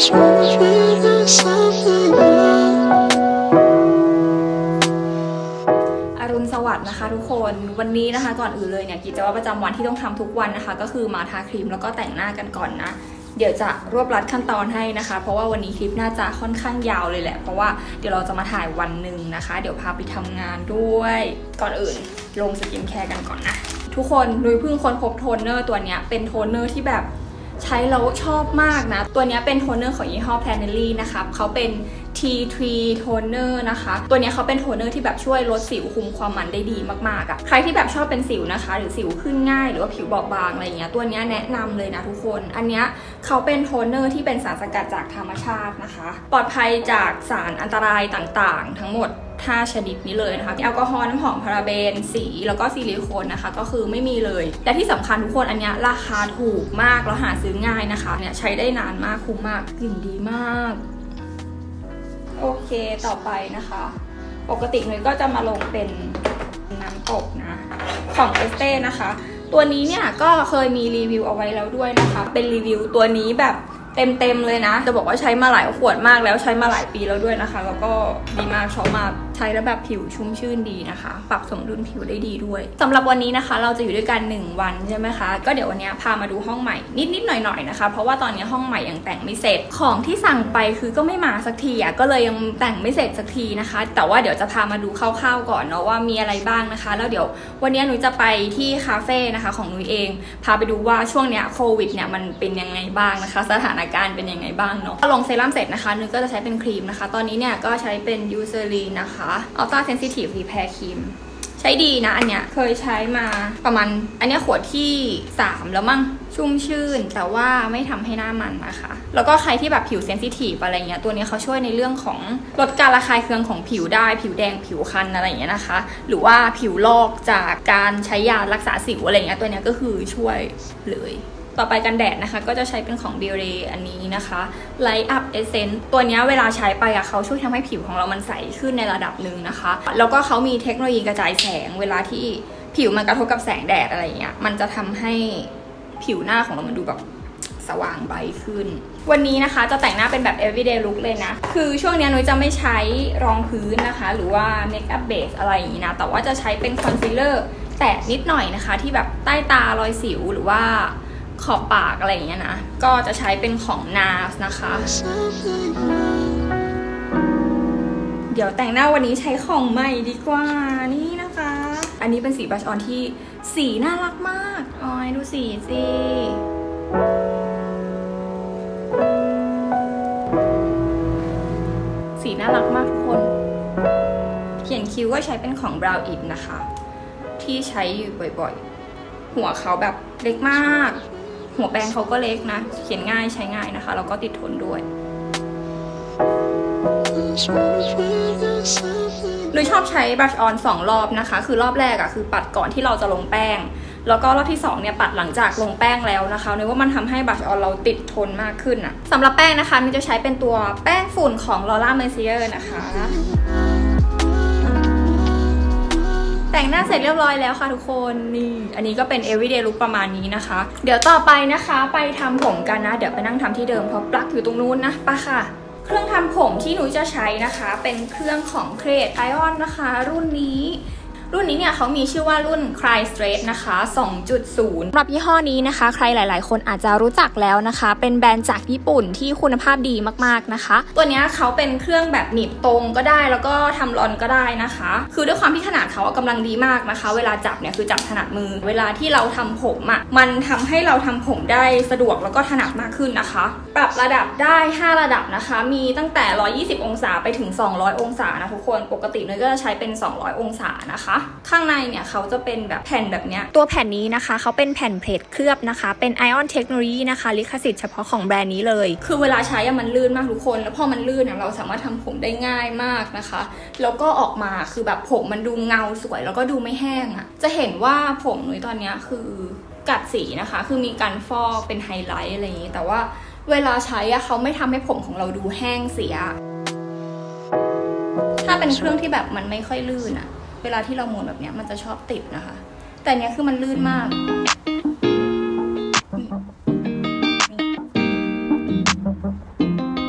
อรุณสวัสดิ์นะคะทุกคนวันนี้นะคะก่อนอื่นเลยเนี่ยกิจวัตรประจำวันที่ต้องทำทุกวันนะคะก็คือมาทาครีมแล้วก็แต่งหน้ากันก่อนนะเดี๋ยวจะรวบรัดขั้นตอนให้นะคะเพราะว่าวันนี้คลิปน่าจะค่อนข้างยาวเลยแหละเพราะว่าเดี๋ยวเราจะมาถ่ายวันหนึ่งนะคะเดี๋ยวพาไปทำงานด้วยก่อนอื่นลงสกินแคร์กันก่อนนะทุกคนนุ้ยเพิ่งค้นพบโทนเนอร์ตัวนี้เป็นโทนเนอร์ที่แบบใช้แล้วชอบมากนะตัวนี้เป็นโทนเนอร์ของยี่ห้อ Planelli นะคะเขาเป็น T3 โทนเนอร์นะคะตัวนี้เขาเป็นโทนเนอร์ที่แบบช่วยลดสิวคุมความมันได้ดีมากๆอ่ะใครที่แบบชอบเป็นสิวนะคะหรือสิวขึ้นง่ายหรือว่าผิวบอบบางอะไรเงี้ยตัวนี้แนะนำเลยนะทุกคนอันนี้เขาเป็นโทนเนอร์ที่เป็นสารสกัดจากธรรมชาตินะคะปลอดภัยจากสารอันตรายต่างๆทั้งหมด5 ชนิดนี้เลยนะคะแอลกอฮอล์น้ำหอมพาราเบนสีแล้วก็ซิลิโคนนะคะก็คือไม่มีเลยและที่สำคัญทุกคนอันนี้ราคาถูกมากแล้วหาซื้อง่ายนะคะเนี่ยใช้ได้นานมากคุ้มมากกลิ่นดีมากโอเคต่อไปนะคะปกตินุ้ยก็จะมาลงเป็นน้ำตกนะของเอสเต้นะคะตัวนี้เนี่ยก็เคยมีรีวิวเอาไว้แล้วด้วยนะคะเป็นรีวิวตัวนี้แบบเต็มเลยนะจะบอกว่าใช้มาหลายขวดมากแล้วใช้มาหลายปีแล้วด้วยนะคะแล้วก็ดีมากชอบมากใช้แล้วแบบผิวชุ่มชื่นดีนะคะปรับสมดุลผิวได้ดีด้วยสำหรับวันนี้นะคะเราจะอยู่ด้วยกัน1 วันใช่ไหมคะก็เดี๋ยววันนี้พามาดูห้องใหม่นิดหน่อยนะคะเพราะว่าตอนนี้ห้องใหม่ยังแต่งไม่เสร็จของที่สั่งไปคือก็ไม่มาสักทีก็เลยยังแต่งไม่เสร็จสักทีนะคะแต่ว่าเดี๋ยวจะพามาดูคร่าวๆก่อนเนาะว่ามีอะไรบ้างนะคะแล้วเดี๋ยววันนี้หนูจะไปที่คาเฟ่นะคะของหนูเองพาไปดูว่าช่วงเนี้ยโควิดเนี่ยมันเป็นยังไงบ้างนะคะสถานการณ์เป็นยังไงบ้างเนาะลงเซรั่มเสร็จนะคะหนูก็จะใช้เป็นครีมนะคะตอนนี้เนี่ยก็ใช้เป็นยูเซอรีนนะคะUltra Sensitive Repair Cream ใช้ดีนะอันเนี้ยเคยใช้มาประมาณอันเนี้ยขวดที่3แล้วมั้งชุ่มชื่นแต่ว่าไม่ทำให้หน้ามันนะคะแล้วก็ใครที่แบบผิวเซนซิทีฟอะไรเงี้ยตัวนี้เขาช่วยในเรื่องของลดการระคายเคืองของผิวได้ผิวแดงผิวคันอะไรเงี้ยนะคะหรือว่าผิวลอกจากการใช้ยารักษาสิวอะไรเงี้ยตัวนี้ก็คือช่วยเลยต่อไปกันแดดนะคะก็จะใช้เป็นของ Biore อันนี้นะคะ Light Up Essence ตัวนี้เวลาใช้ไปเขาช่วยทำให้ผิวของเรามันใสขึ้นในระดับหนึ่งนะคะแล้วก็เขามีเทคโนโลยีกระจายแสงเวลาที่ผิวมันกระทบกับแสงแดดอะไรเงี้ยมันจะทำให้ผิวหน้าของเรามันดูแบบสว่างใบขึ้นวันนี้นะคะจะแต่งหน้าเป็นแบบ everyday look เลยนะคือช่วงนี้นุ้ยจะไม่ใช้รองพื้นนะคะหรือว่า makeup base อะไรอย่างนี้นะแต่ว่าจะใช้เป็นคอนซีลเลอร์แตะนิดหน่อยนะคะที่แบบใต้ตารอยสิวหรือว่าขอบปากอะไรอย่างเงี้ยนะก็จะใช้เป็นของ NARS นะคะเดี๋ยวแต่งหน้าวันนี้ใช้ของใหม่ดีกว่านี่นะคะอันนี้เป็นสีบลัชออนที่สีน่ารักมากอ๋อดูสีสิสีน่ารักมากทุกคนเขียนคิ้วก็ใช้เป็นของ Brow It นะคะที่ใช้อยู่บ่อยๆหัวเขาแบบเล็กมากหัวแปรงเขาก็เล็กนะเขียนง่ายใช้ง่ายนะคะแล้วก็ติดทนด้วยโดยชอบใช้บลัชออน2 รอบนะคะคือรอบแรกคือปัดก่อนที่เราจะลงแป้งแล้วก็รอบที่2เนี่ยปัดหลังจากลงแป้งแล้วนะคะนึกว่ามันทำให้บลัชออนเราติดทนมากขึ้นสำหรับแป้งนะคะมันจะใช้เป็นตัวแป้งฝุ่นของ Laura Mercier นะคะแต่งหน้าเสร็จเรียบร้อยแล้วค่ะทุกคนนี่อันนี้ก็เป็น everyday look ประมาณนี้นะคะเดี๋ยวต่อไปนะคะไปทำผมกันนะเดี๋ยวไปนั่งทำที่เดิมเพราะปลั๊กอยู่ตรงนู้นนะไปค่ะเครื่องทำผมที่หนูจะใช้นะคะเป็นเครื่องของ Create Ion นะคะรุ่นนี้เนี่ยเขามีชื่อว่ารุ่น Cry Straight นะคะ 2.0 สำหรับยี่ห้อนี้นะคะใครหลายๆคนอาจจะรู้จักแล้วนะคะเป็นแบรนด์จากญี่ปุ่นที่คุณภาพดีมากๆนะคะตัวนี้เขาเป็นเครื่องแบบหนีบตรงก็ได้แล้วก็ทำรอนก็ได้นะคะคือด้วยความที่ขนาดเขากำลังดีมากนะคะเวลาจับเนี่ยคือจับถนัดมือเวลาที่เราทำผมมันทำให้เราทำผมได้สะดวกแล้วก็ถนัดมากขึ้นนะคะปรับระดับได้5 ระดับนะคะมีตั้งแต่120 องศาไปถึง200 องศานะทุกคนปกติเนี่ยก็จะใช้เป็น200 องศานะคะข้างในเนี่ยเขาจะเป็นแบบแผ่นแบบเนี้ยตัวแผ่นนี้นะคะเขาเป็นแผ่นเพลทเคลือบนะคะเป็น Ion Technology นะคะลิขสิทธิ์เฉพาะของแบรนด์นี้เลยคือเวลาใช้มันลื่นมากทุกคนแล้วพอมันลื่นเราสามารถทำผมได้ง่ายมากนะคะแล้วก็ออกมาคือแบบผมมันดูเงาสวยแล้วก็ดูไม่แห้งจะเห็นว่าผมนุ้ยตอนนี้คือกัดสีนะคะคือมีการฟอกเป็นไฮไลท์อะไรอย่างนี้แต่ว่าเวลาใช้เขาไม่ทำให้ผมของเราดูแห้งเสียถ้าเป็นเครื่องที่แบบมันไม่ค่อยลื่นเวลาที่เราหมุนแบบเนี้ยมันจะชอบติดนะคะแต่เนี้ยคือมันลื่นมาก น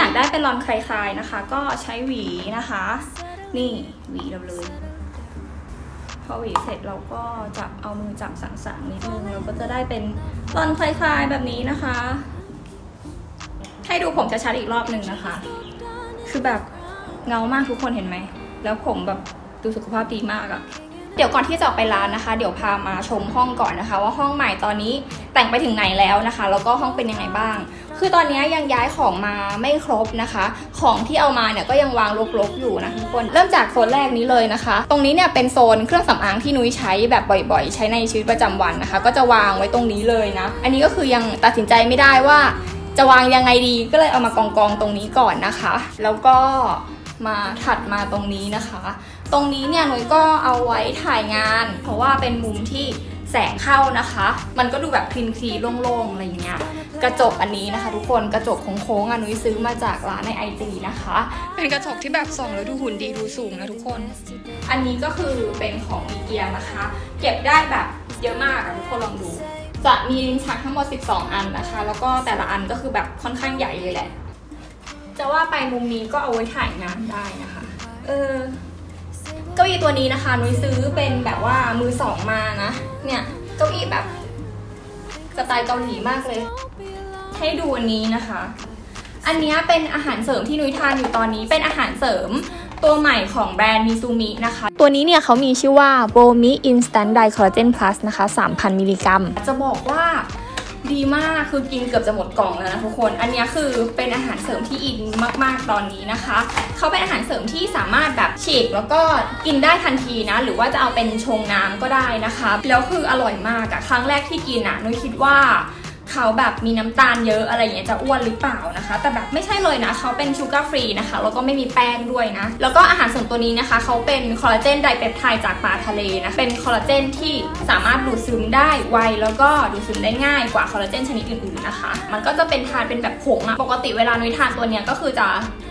ากได้เป็นรอนคลายๆนะคะก็ใช้หวีนะคะนี่หวีเราเลยพอหวีเสร็จเราก็จับเอามือจับสั่งๆนิดนึงเราก็จะได้เป็นรอนคลายๆแบบนี้นะคะให้ดูผมชัดๆอีกรอบหนึ่งนะคะคือแบบเงามากทุกคนเห็นไหมแล้วผมแบบดูสุขภาพดีมากอะเดี๋ยวก่อนที่จะออกไปร้านนะคะเดี๋ยวพามาชมห้องก่อนนะคะว่าห้องใหม่ตอนนี้แต่งไปถึงไหนแล้วนะคะแล้วก็ห้องเป็นยังไงบ้างคือตอนนี้ยังย้ายของมาไม่ครบนะคะของที่เอามาเนี่ยก็ยังวางรกๆอยู่นะทุกคนเริ่มจากโซนแรกนี้เลยนะคะตรงนี้เนี่ยเป็นโซนเครื่องสำอางที่นุ้ยใช้แบบบ่อยๆใช้ในชีวิตประจำวันนะคะก็จะวางไว้ตรงนี้เลยนะอันนี้ก็คือยังตัดสินใจไม่ได้ว่าจะวางยังไงดีก็เลยเอามากองตรงนี้ก่อนนะคะแล้วก็มาถัดมาตรงนี้นะคะตรงนี้เนี่ยนุ้ยก็เอาไว้ถ่ายงานเพราะว่าเป็นมุมที่แสงเข้านะคะมันก็ดูแบบคลีนๆโล่งๆอะไรอย่างเงี้ยกระจกอันนี้นะคะทุกคนกระจกโค้งๆนุ้ยซื้อมาจากร้านใน IG นะคะเป็นกระจกที่แบบส่องแล้วดูหุ่นดีดูสูงนะทุกคนอันนี้ก็คือเป็นของอีเกียนะคะเก็บได้แบบเยอะมากทุกคนลองดูจะมีลิ้นชักทั้งหมด12อันนะคะแล้วก็แต่ละอันก็คือแบบค่อนข้างใหญ่เลยแหละจะว่าไปมุมนี้ก็เอาไว้ถ่ายงานได้นะคะเก้าอี้ตัวนี้นะคะนุ้ยซื้อเป็นแบบว่ามือสองมานะเนี่ยเก้าอี้แบบสไตล์เกาหลีมากเลยให้ดูอันนี้นะคะอันนี้เป็นอาหารเสริมที่นุ้ยทานอยู่ตอนนี้เป็นอาหารเสริมตัวใหม่ของแบรนด์มิซูมินะคะตัวนี้เนี่ยเขามีชื่อว่า Bomi Instant Dye Collagen Plus นะคะ 3,000 มิลลิกรัมจะบอกว่าดีมากคือกินเกือบจะหมดกล่องแล้วนะทุกคนอันนี้คือเป็นอาหารเสริมที่อินมากๆตอนนี้นะคะเขาเป็นอาหารเสริมที่สามารถแบบฉีกแล้วก็กินได้ทันทีนะหรือว่าจะเอาเป็นชงน้ำก็ได้นะคะแล้วคืออร่อยมากอะครั้งแรกที่กินอะนุ้ยคิดว่าเขาแบบมีน้ำตาลเยอะอะไรอย่างเงี้ยจะอ้วนหรือเปล่านะคะแต่แบบไม่ใช่เลยนะเขาเป็นชูการ์ฟรีนะคะแล้วก็ไม่มีแป้งด้วยนะแล้วก็อาหารเสริมตัวนี้นะคะเขาเป็นคอลลาเจนไดเปปไทด์จากปลาทะเลนะเป็นคอลลาเจนที่สามารถดูดซึมได้ไวแล้วก็ดูดซึมได้ง่ายกว่าคอลลาเจนชนิดอื่นๆนะคะมันก็จะเป็นทานเป็นแบบผงอะปกติเวลานุ้ยทานตัวเนี้ยก็คือจะ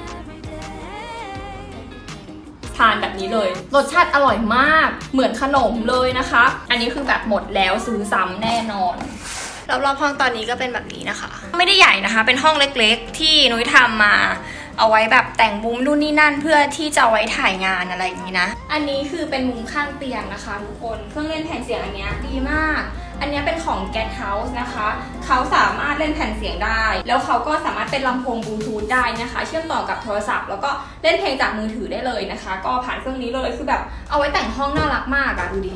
ทานแบบนี้เลยรสชาติอร่อยมากเหมือนขนมเลยนะคะอันนี้คือแบบหมดแล้วซื้อซ้ำแน่นอนรอบๆห้องตอนนี้ก็เป็นแบบนี้นะคะไม่ได้ใหญ่นะคะเป็นห้องเล็กๆที่นุ้ยทำมาเอาไว้แบบแต่งมุมนู่นนี่นั่นเพื่อที่จะไว้ถ่ายงานอะไรอย่างนี้นะอันนี้คือเป็นมุมข้างเตียงนะคะทุกคนเครื่องเล่นแผ่นเสียงอันนี้ดีมากอันนี้เป็นของ Get House นะคะเขาสามารถเล่นแผ่นเสียงได้แล้วเขาก็สามารถเป็นลำโพงบลูทูธได้นะคะเชื่อมต่อกับโทรศัพท์แล้วก็เล่นเพลงจากมือถือได้เลยนะคะก็ผ่านเครื่องนี้เลยคือแบบเอาไว้แต่งห้องน่ารักมากอะดูดิ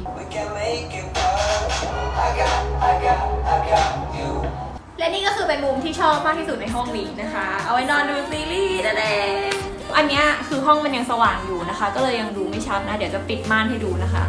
และนี่ก็คือเป็นมุมที่ชอบมากที่สุดในห้องนี้นะคะเอาไว้นอนดูซีรีส์นั่นเองอันนี้คือห้องมันยังสว่างอยู่นะคะก็เลยยังดูไม่ชัดนะเดี๋ยวจะปิดม่านให้ดูนะคะ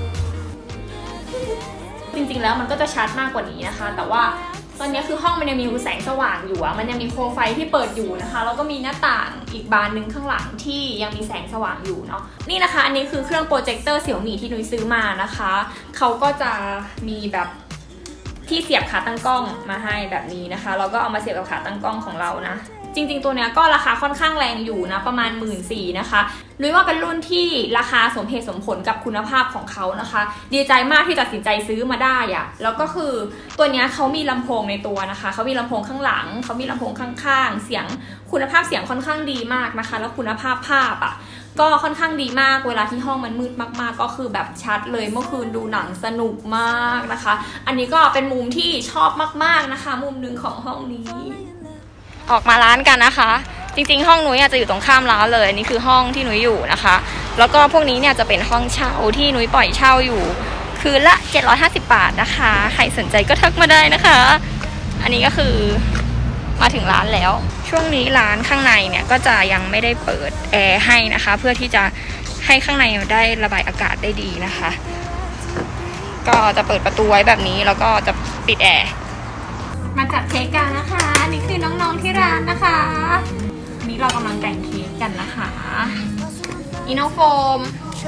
จริงๆแล้วมันก็จะชัดมากกว่านี้นะคะแต่ว่าตอนนี้คือห้องมันยังมีแสงสว่างอยู่มันยังมีโคมไฟที่เปิดอยู่นะคะแล้วก็มีหน้าต่างอีกบานหนึ่งข้างหลังที่ยังมีแสงสว่างอยู่เนาะนี่นะคะอันนี้คือเครื่องโปรเจคเตอร์เสี่ยวมี่ที่นุ้ยซื้อมานะคะเขาก็จะมีแบบที่เสียบขาตั้งกล้องมาให้แบบนี้นะคะแล้วก็เอามาเสียบกับขาตั้งกล้องของเรานะจริงๆตัวเนี้ยก็ราคาค่อนข้างแรงอยู่นะประมาณ 14,000 นะคะนุ้ยว่าเป็นรุ่นที่ราคาสมเหตุสมผลกับคุณภาพของเขานะคะดีใจมากที่ตัดสินใจซื้อมาได้อะแล้วก็คือตัวเนี้ยเขามีลำโพงในตัวนะคะเขามีลำโพงข้างหลังเขามีลำโพงข้างๆเสียงคุณภาพเสียงค่อนข้างดีมากนะคะแล้วคุณภาพภาพอะก็ค่อนข้างดีมากเวลาที่ห้องมันมืดมากๆก็คือแบบชัดเลยเมื่อคืนดูหนังสนุกมากนะคะอันนี้ก็เป็นมุมที่ชอบมากๆนะคะมุมหนึ่งของห้องนี้ออกมาร้านกันนะคะจริงๆห้องนุ้ยจะอยู่ตรงข้ามร้านเลยอันนี้คือห้องที่นุ้ยอยู่นะคะแล้วก็พวกนี้เนี่ยจะเป็นห้องเช่าที่นุ้ยปล่อยเช่าอยู่คืนละ750 บาทนะคะใครสนใจก็ทักมาได้นะคะอันนี้ก็คือมาถึงร้านแล้วช่วงนี้ร้านข้างในเนี่ยก็จะยังไม่ได้เปิดแอร์ให้นะคะเพื่อที่จะให้ข้างในได้ระบายอากาศได้ดีนะคะก็จะเปิดประตูไว้แบบนี้แล้วก็จะปิดแอร์มาจัดเค้กกันนะคะนี่คือน้องๆที่ร้านนะคะนี่เรากำลังแต่งเค้กกันนะคะอีโนโฟม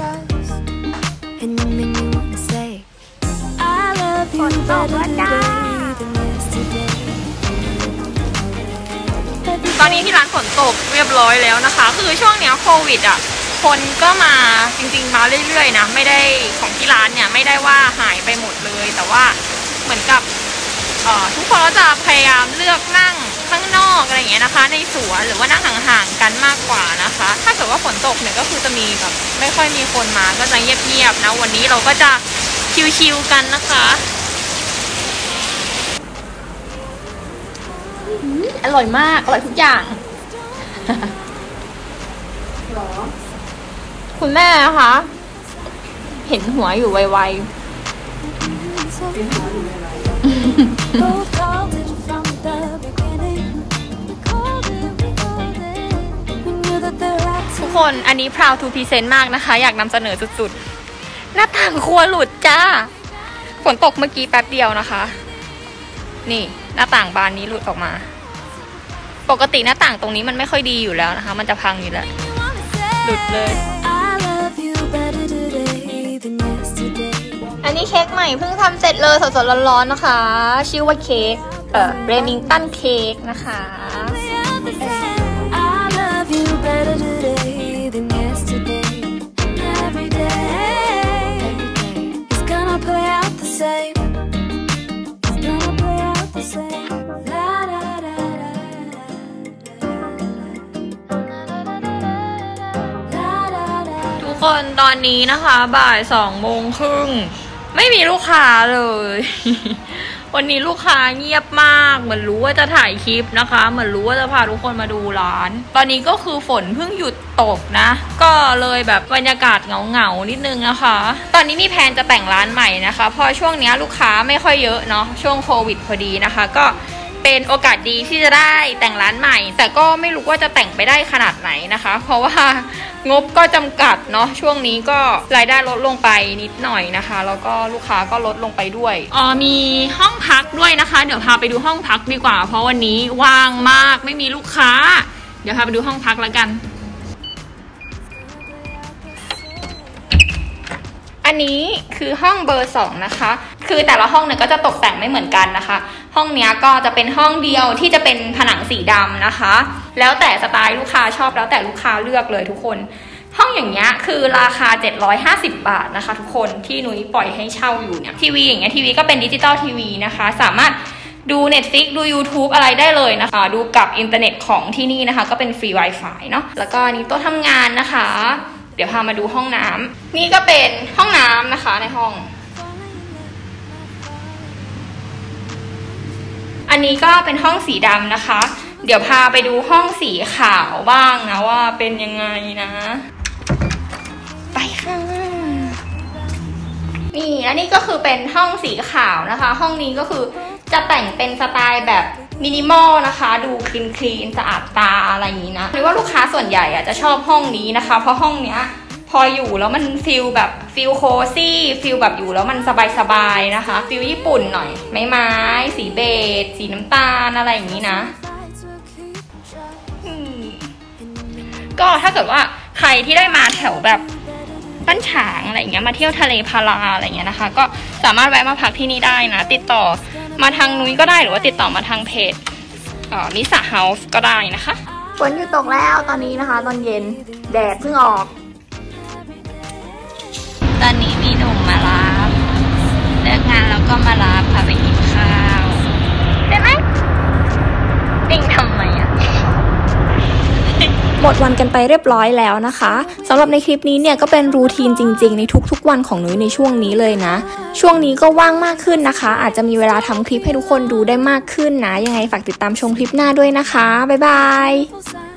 ฝนตกแล้วจ้าตอนนี้ที่ร้านฝนตกเรียบร้อยแล้วนะคะคือช่วงเนี้ยโควิดอ่ะคนก็มาจริงๆมาเรื่อยๆนะไม่ได้ของที่ร้านเนี่ยไม่ได้ว่าหายไปหมดเลยแต่ว่าเหมือนกับทุกคนก็จะพยายามเลือกนั่งข้างนอกอกอะไรอย่างเงี้ยนะคะในสวนหรือว่านั่งห่างๆกันมากกว่านะคะถ้าเกิดว่าฝนตกเนี่ยก็คือจะมีแบบไม่ค่อยมีคนมาก็จะเงียบๆนะวันนี้เราก็จะชิลๆกันนะคะอร่อยมากอร่อยทุกอย่างคุณแม่นะคะเห็นหัวอยู่ไวๆทุกคนอันนี้ proud to present มากนะคะอยากนำเสนอสุดๆหน้าต่างครัวหลุดจ้าฝนตกเมื่อกี้แป๊บเดียวนะคะนี่หน้าต่างบานนี้หลุดออกมาปกติหน้าต่างตรงนี้มันไม่ค่อยดีอยู่แล้วนะคะมันจะพังอยู่แล้วหลุดเลยอันนี้เค้กใหม่เพิ่งทำเสร็จเลยสดๆร้อนๆนะคะชื่อว่าเค้กเรมิงตันเค้กนะคะทุกคนตอนนี้นะคะบ่าย2:30ไม่มีลูกค้าเลย วันนี้ลูกค้าเงียบมากเหมือนรู้ว่าจะถ่ายคลิปนะคะเหมือนรู้ว่าจะพาทุกคนมาดูร้านตอนนี้ก็คือฝนเพิ่งหยุดตกนะก็เลยแบบบรรยากาศเหงาๆนิดนึงนะคะตอนนี้มีแผนจะแต่งร้านใหม่นะคะเพราะช่วงนี้ลูกค้าไม่ค่อยเยอะเนาะช่วงโควิดพอดีนะคะก็เป็นโอกาสดีที่จะได้แต่งร้านใหม่แต่ก็ไม่รู้ว่าจะแต่งไปได้ขนาดไหนนะคะเพราะว่างบก็จำกัดเนาะช่วงนี้ก็รายได้ลดลงไปนิดหน่อยนะคะแล้วก็ลูกค้าก็ลดลงไปด้วยมีห้องพักด้วยนะคะเดี๋ยวพาไปดูห้องพักดีกว่าเพราะวันนี้ว่างมากไม่มีลูกค้าเดี๋ยวพาไปดูห้องพักแล้วกันอันนี้คือห้องเบอร์2นะคะคือแต่ละห้องเนี่ยก็จะตกแต่งไม่เหมือนกันนะคะห้องเนี้ยก็จะเป็นห้องเดียวที่จะเป็นผนังสีดำนะคะแล้วแต่สไตล์ลูกค้าชอบแล้วแต่ลูกค้าเลือกเลยทุกคนห้องอย่างเงี้ยคือราคา750 บาทนะคะทุกคนที่นุ้ยปล่อยให้เช่าอยู่เนี่ยทีวีอย่างเงี้ยทีวีก็เป็นดิจิตอลทีวีนะคะสามารถดู Netflix ดู YouTube อะไรได้เลยนะคะดูกับอินเทอร์เน็ตของที่นี่นะคะก็เป็นฟรี Wi-Fi เนาะแล้วก็นี่โต๊ะทำงานนะคะเดี๋ยวพามาดูห้องน้ำนี่ก็เป็นห้องน้ำนะคะในห้องอันนี้ก็เป็นห้องสีดำนะคะเดี๋ยวพาไปดูห้องสีขาวบ้างนะว่าเป็นยังไงนะไปค่ะนี่และนี่ก็คือเป็นห้องสีขาวนะคะห้องนี้ก็คือจะแต่งเป็นสไตล์แบบมินิมอลนะคะดูคลีนสะอาดตาอะไรอย่างนี้นะหรือว่าลูกค้าส่วนใหญ่จะชอบห้องนี้นะคะเพราะห้องเนี้ยพออยู่แล้วมันฟิลโคซี่ฟิลแบบอยู่แล้วมันสบายๆนะคะฟิลญี่ปุ่นหน่อยไม้สีเบจสีน้ำตาลอะไรอย่างนี้นะก็ถ้าเกิดว่าใครที่ได้มาแถวแบบบ้านฉางอะไรอย่างเงี้ยมาเที่ยวทะเลพาราอะไรอย่างเงี้ยนะคะก็สามารถแวะมาพักที่นี่ได้นะติดต่อมาทางนุ้ยก็ได้หรือว่าติดต่อมาทางเพจนิสาเฮาส์ก็ได้นะคะฝนหยุดตกแล้วตอนนี้นะคะตอนเย็นแดดเพิ่งออกตอนนี้มีหนุ่มมารับเลิกงานแล้วก็มารับพาไปกินข้าวได้ไหมปิ้งทำไมอ่ะหมดวันกันไปเรียบร้อยแล้วนะคะสำหรับในคลิปนี้เนี่ยก็เป็นรูทีนจริงๆในทุกๆวันของนุ้ยในช่วงนี้เลยนะช่วงนี้ก็ว่างมากขึ้นนะคะอาจจะมีเวลาทำคลิปให้ทุกคนดูได้มากขึ้นนะยังไงฝากติดตามชมคลิปหน้าด้วยนะคะบ๊ายบาย